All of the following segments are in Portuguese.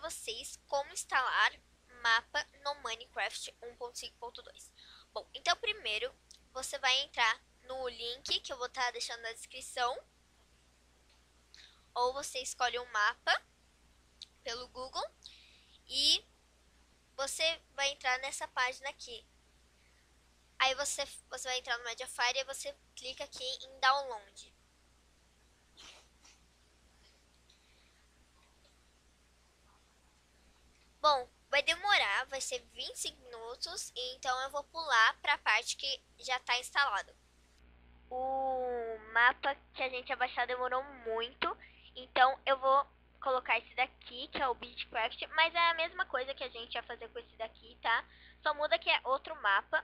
vocês como instalar mapa no Minecraft 1.5.2. Bom, então primeiro você vai entrar no link que eu vou estar deixando na descrição, ou você escolhe um mapa pelo Google e você vai entrar nessa página aqui. Aí você vai entrar no Mediafire e você clica aqui em Download. Bom, vai demorar, vai ser 25 minutos, então eu vou pular para a parte que já está instalado. O mapa que a gente abaixar demorou muito, então eu vou colocar esse daqui, que é o Beechcraft, mas é a mesma coisa que a gente ia fazer com esse daqui, tá? Só muda que é outro mapa.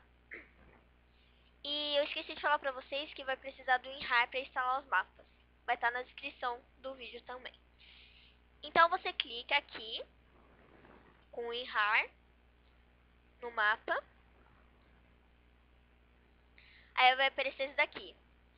E eu esqueci de falar pra vocês que vai precisar do WinRAR para instalar os mapas. Vai estar na descrição do vídeo também. Então você clica aqui com o WinRAR no mapa. Aí vai aparecer esse daqui.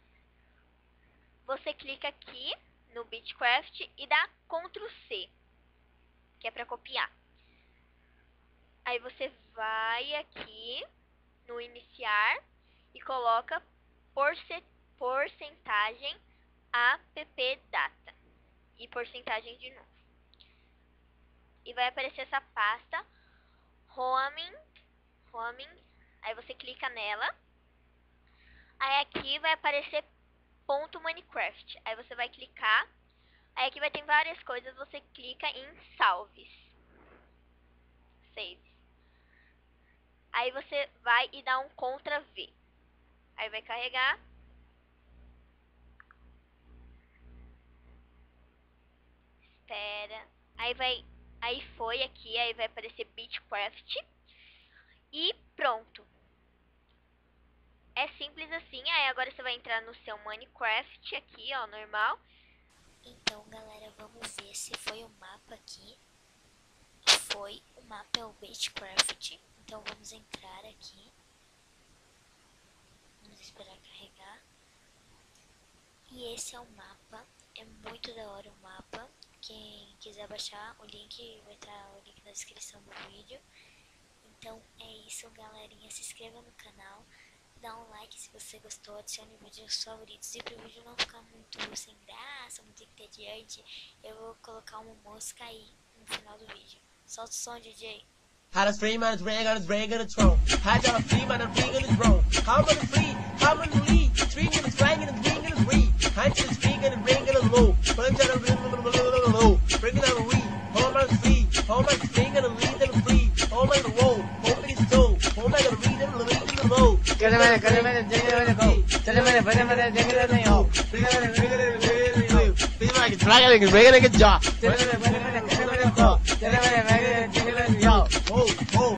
Você clica aqui no Beechcraft e dá Ctrl C, que é para copiar. Aí você vai aqui no iniciar e coloca porcentagem appdata e porcentagem de novo. E vai aparecer essa pasta homing. Aí você clica nela. Aí aqui vai aparecer .minecraft. Aí você vai clicar. Aí aqui vai ter várias coisas. Você clica em salves. Save. Aí você vai e dá um Ctrl V. Aí vai carregar. Espera. Aí foi aqui. Aí vai aparecer Beechcraft. E pronto. É simples assim. Aí agora você vai entrar no seu Minecraft aqui, ó, normal. Então, galera, vamos ver se foi o mapa aqui. Foi, o mapa é o Beechcraft. Então vamos entrar aqui. Vamos esperar carregar. E esse é o mapa. É muito da hora o mapa. Quem quiser baixar, o link vai estar o link na descrição do vídeo. Então é isso, galerinha. Se inscreva no canal. Dá um like se você gostou, adicione vídeos favoritos. E pro vídeo não ficar muito sem graça, muito entediante, eu vou colocar uma mosca aí no final do vídeo. Solta o som, DJ. How to free man, ring on his ring on the throne. How to free man, ring on his throne. How many free, how many lead? String and swang and ring and ring. How to string and ring and low. Punch and low. Bring it on read. Hold on free. Hold on string and lead and free. Hold on roll. Hold it so. Hold on read and lead and low. Get a minute, go. Tell a minute, take it in yo. Bring it in. Be like dragon, bring it in jaw. Tell a minute, go. Tell a minute, take it in yo. Oh, oh.